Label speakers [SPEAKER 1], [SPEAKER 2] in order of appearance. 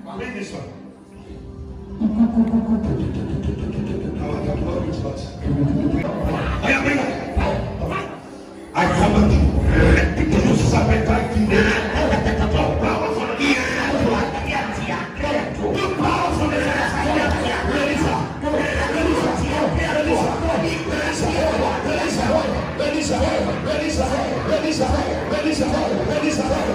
[SPEAKER 1] Read this one. I command you to use serpentine today. Power from the ear. Power from the Release